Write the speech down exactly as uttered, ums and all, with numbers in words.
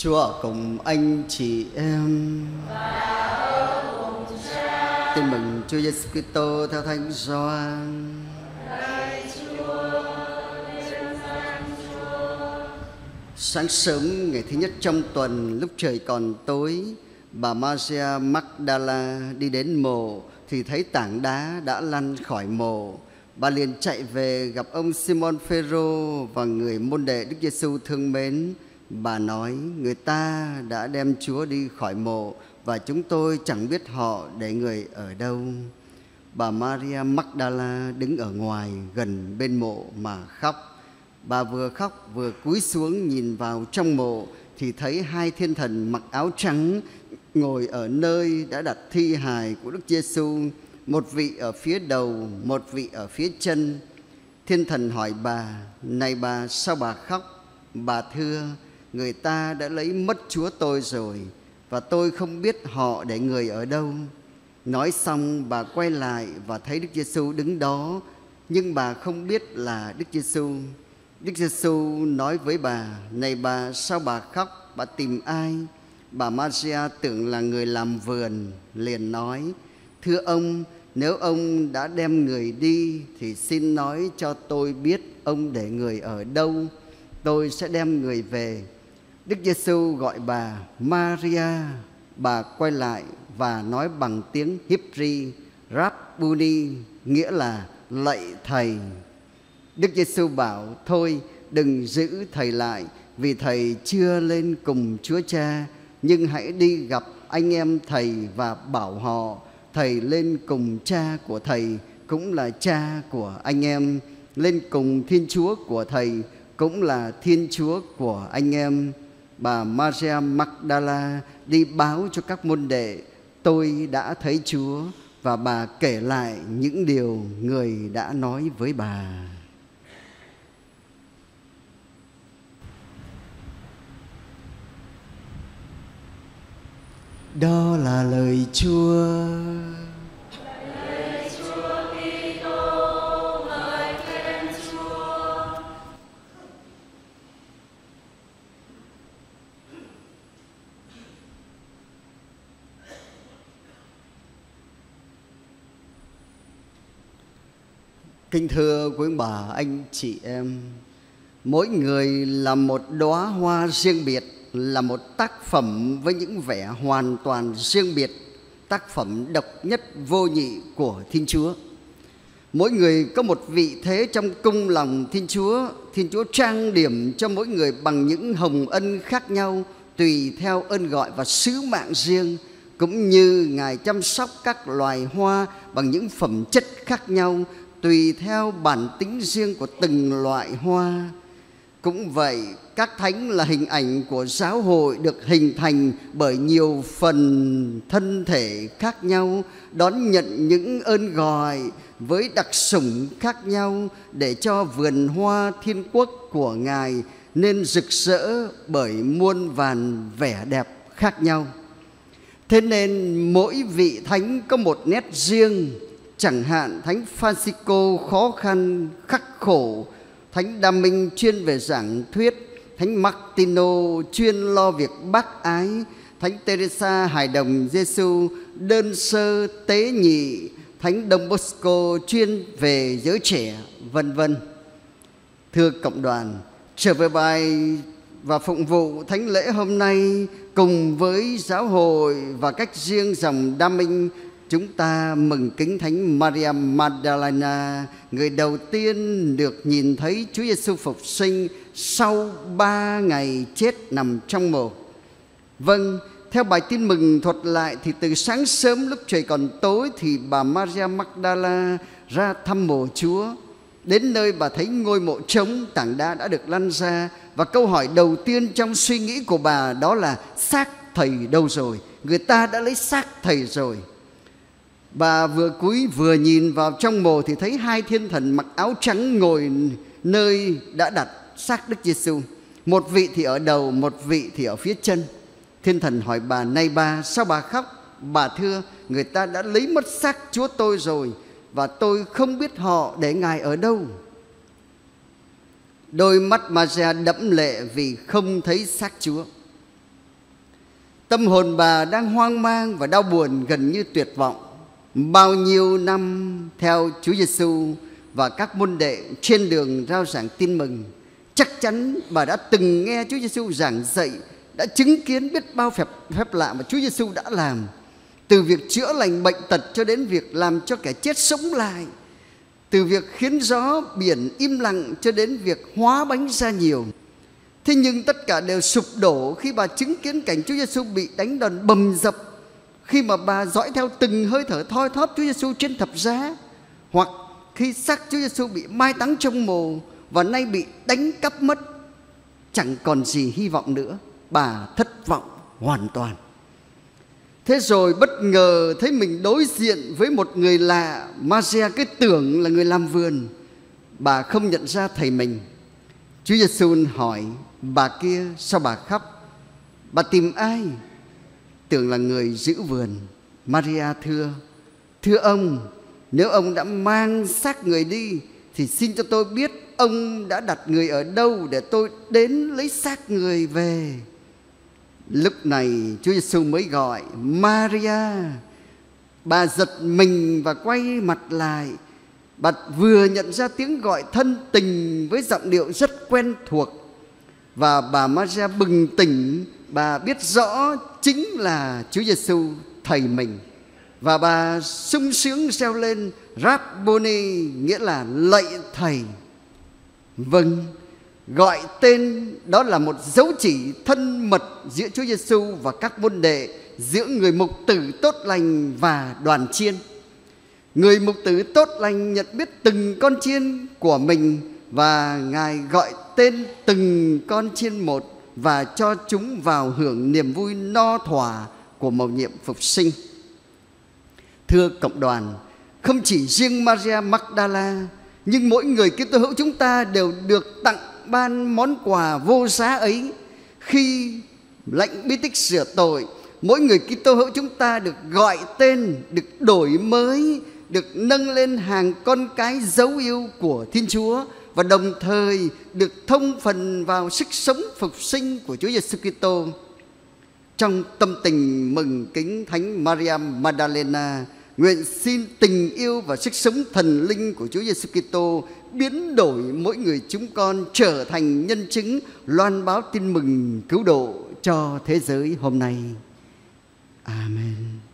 Chúa cùng anh chị em. Tin mừng Chúa Giêsu Kitô theo Thánh Gioan. Sáng sớm ngày thứ nhất trong tuần, lúc trời còn tối, bà Maria Magdala đi đến mộ thì thấy tảng đá đã lăn khỏi mộ. Bà liền chạy về gặp ông Simon Phêrô và người môn đệ Đức Giêsu thương mến. Bà nói: người ta đã đem Chúa đi khỏi mộ và chúng tôi chẳng biết họ để người ở đâu. Bà Maria Magdala đứng ở ngoài gần bên mộ mà khóc. Bà vừa khóc vừa cúi xuống nhìn vào trong mộ thì thấy hai thiên thần mặc áo trắng ngồi ở nơi đã đặt thi hài của Đức Giêsu, một vị ở phía đầu, một vị ở phía chân. Thiên thần hỏi bà: này bà, sao bà khóc? Bà thưa: người ta đã lấy mất Chúa tôi rồi, và tôi không biết họ để người ở đâu. Nói xong bà quay lại và thấy Đức Giêsu đứng đó, nhưng bà không biết là Đức Giêsu. Đức Giêsu nói với bà: này bà, sao bà khóc? Bà tìm ai? Bà Maria tưởng là người làm vườn, liền nói: thưa ông, nếu ông đã đem người đi thì xin nói cho tôi biết ông để người ở đâu, tôi sẽ đem người về. Đức Giêsu gọi bà: Maria. Bà quay lại và nói bằng tiếng Hebri: Rabbuni, nghĩa là lạy thầy. Đức Giêsu bảo: thôi, đừng giữ thầy lại, vì thầy chưa lên cùng Chúa Cha, nhưng hãy đi gặp anh em thầy và bảo họ: thầy lên cùng cha của thầy, cũng là cha của anh em, lên cùng Thiên Chúa của thầy, cũng là Thiên Chúa của anh em. Bà Maria Magdala đi báo cho các môn đệ: tôi đã thấy Chúa. Và bà kể lại những điều người đã nói với bà. Đó là lời Chúa. Lời Chúa Kitô, ngợi khen Chúa. Kính thưa quý bà, anh chị em, mỗi người là một đóa hoa riêng biệt, là một tác phẩm với những vẻ hoàn toàn riêng biệt, tác phẩm độc nhất vô nhị của Thiên Chúa. Mỗi người có một vị thế trong cung lòng Thiên Chúa. Thiên Chúa trang điểm cho mỗi người bằng những hồng ân khác nhau, tùy theo ơn gọi và sứ mạng riêng, cũng như Ngài chăm sóc các loài hoa bằng những phẩm chất khác nhau, tùy theo bản tính riêng của từng loại hoa. Cũng vậy, các thánh là hình ảnh của giáo hội được hình thành bởi nhiều phần thân thể khác nhau, đón nhận những ơn gọi với đặc sủng khác nhau, để cho vườn hoa thiên quốc của Ngài nên rực rỡ bởi muôn vàn vẻ đẹp khác nhau. Thế nên mỗi vị thánh có một nét riêng. Chẳng hạn Thánh Francisco khó khăn, khắc khổ, Thánh Đa Minh chuyên về giảng thuyết, Thánh Martino chuyên lo việc bác ái, Thánh Teresa hài đồng Giêsu đơn sơ tế nhị, Thánh Đông Bosco chuyên về giới trẻ, vân vân. Thưa cộng đoàn, trở về bài và phụng vụ thánh lễ hôm nay, cùng với giáo hội và cách riêng dòng Đa Minh, chúng ta mừng kính Thánh Maria Magdalena, người đầu tiên được nhìn thấy Chúa Giêsu phục sinh sau ba ngày chết nằm trong mộ. Vâng, theo bài tin mừng thuật lại thì từ sáng sớm lúc trời còn tối thì bà Maria Magdala ra thăm mộ Chúa. Đến nơi bà thấy ngôi mộ trống, tảng đá đã được lăn ra, và câu hỏi đầu tiên trong suy nghĩ của bà đó là: xác thầy đâu rồi? Người ta đã lấy xác thầy rồi. Bà vừa cúi vừa nhìn vào trong mộ thì thấy hai thiên thần mặc áo trắng ngồi nơi đã đặt xác Đức Giêsu. Một vị thì ở đầu, một vị thì ở phía chân. Thiên thần hỏi bà: này bà, sao bà khóc? Bà thưa: người ta đã lấy mất xác Chúa tôi rồi, và tôi không biết họ để Ngài ở đâu. Đôi mắt Maria đẫm lệ vì không thấy xác Chúa. Tâm hồn bà đang hoang mang và đau buồn gần như tuyệt vọng. Bao nhiêu năm theo Chúa Giêsu và các môn đệ trên đường rao giảng tin mừng, chắc chắn bà đã từng nghe Chúa Giêsu giảng dạy, đã chứng kiến biết bao phép, phép lạ mà Chúa Giêsu đã làm, từ việc chữa lành bệnh tật cho đến việc làm cho kẻ chết sống lại, từ việc khiến gió biển im lặng cho đến việc hóa bánh ra nhiều. Thế nhưng tất cả đều sụp đổ khi bà chứng kiến cảnh Chúa Giêsu bị đánh đòn bầm dập, khi mà bà dõi theo từng hơi thở thoi thóp Chúa Giêsu trên thập giá, hoặc khi xác Chúa Giêsu bị mai táng trong mồ và nay bị đánh cắp mất. Chẳng còn gì hy vọng nữa, bà thất vọng hoàn toàn. Thế rồi bất ngờ thấy mình đối diện với một người lạ. Maria cứ tưởng là người làm vườn. Bà không nhận ra thầy mình. Chúa Giêsu hỏi bà kia: sao bà khóc? Bà tìm ai? Tưởng là người giữ vườn. Maria thưa: thưa ông, nếu ông đã mang xác người đi thì xin cho tôi biết ông đã đặt người ở đâu để tôi đến lấy xác người về. Lúc này Chúa Giêsu mới gọi: Maria. Bà giật mình và quay mặt lại. Bà vừa nhận ra tiếng gọi thân tình với giọng điệu rất quen thuộc. Và bà Maria bừng tỉnh. Bà biết rõ chính là Chúa Giêsu thầy mình. Và bà sung sướng reo lên: Rabboni, nghĩa là lạy thầy. Vâng, gọi tên đó là một dấu chỉ thân mật giữa Chúa Giêsu và các môn đệ, giữa người mục tử tốt lành và đoàn chiên. Người mục tử tốt lành nhận biết từng con chiên của mình, và Ngài gọi tên từng con chiên một và cho chúng vào hưởng niềm vui no thỏa của mầu nhiệm phục sinh. Thưa cộng đoàn, không chỉ riêng Maria Magdala, nhưng mỗi người Kitô hữu chúng ta đều được tặng ban món quà vô giá ấy. Khi lãnh bí tích sửa tội, mỗi người Kitô hữu chúng ta được gọi tên, được đổi mới, được nâng lên hàng con cái dấu yêu của Thiên Chúa, và đồng thời được thông phần vào sức sống phục sinh của Chúa Giêsu Kitô. Trong tâm tình mừng kính Thánh Maria Magdalena, nguyện xin tình yêu và sức sống thần linh của Chúa Giêsu Kitô biến đổi mỗi người chúng con trở thành nhân chứng loan báo tin mừng cứu độ cho thế giới hôm nay. Amen.